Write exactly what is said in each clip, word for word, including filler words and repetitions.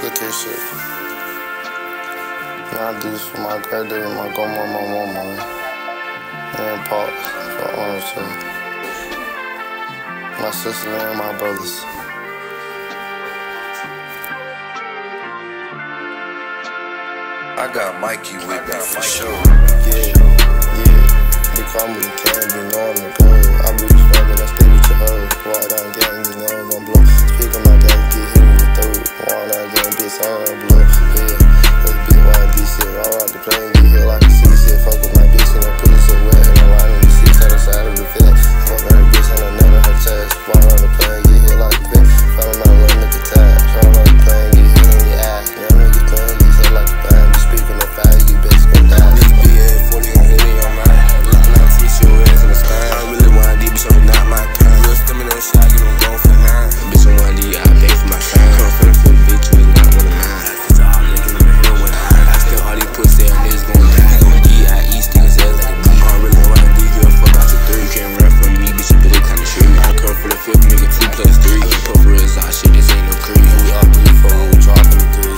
LuhhK shit. Now I do this for my granddaddy, my grandma, my mama, and Pop, for orange too. My sister and my brothers. I got Mikey with me for sure. Yeah, yeah. They call me the can, you know I'm the gold. I be struggling, I stay with your hoe. Walk down gang, you know I'm gon' blow. Speak on my gang, get hit in your throat. Walk down gang, bitch, I don't blow. Yeah, let's be Y N D shit. All out the plane, get hit like a C shit. Fuck with my bitch and that pussy so wet. And I'm riding the seats on the side of the vet. Fuck on her bitch and a nut on her chest. Walk on the plane, get hit like a vet. Fall on my run at the tag. Fall on the plane, get hit in your ass. Young niggas playing, get hit like a band. Speaking on fire, you bitch gon' die. This B A forty gon' hit in your mind. Looking out, teach your ass in the sky. I really Y N D, bitch, I'm not my kind. Real stomach on shot, get on going for nine. Bitch, I'm Y N D, I pay for my shine. Come for the fifth, bitch, you is not one of mine. Cause y'all looking in the hill when I I still all these pussy ass niggas gon' die. Gon' D I E stingers ass like a bee. I really Y N D, give a fuck out your three. You can't run from me, bitch, you better kinda shoot me. I come for the fifth, nigga, two plus three. Put for his eye, shit, this ain't no creep. We all three, four, we dropping the three.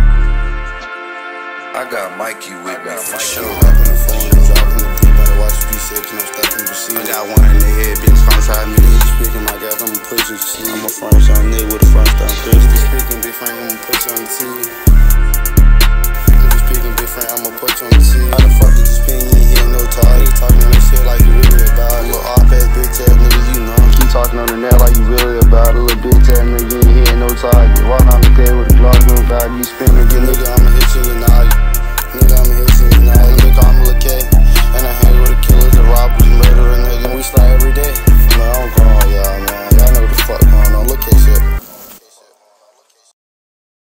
I got Mikey with me for sure. Dropping the phone, dropping the deep. Better watch what you say, cause I'm stuck in the seat. I got one in the head, bitch, come try me. Speaking my gas, I'ma put you to see. I'm a French young nigga with a French down Christy. Speaking big Frank, I'ma put you on the T V. Nigga speaking big Frank, I'ma put you on the T V. How the fuck did you spin? You ain't hear no talk. Nigga talking that shit like you really about. Little off ass bitch ass nigga.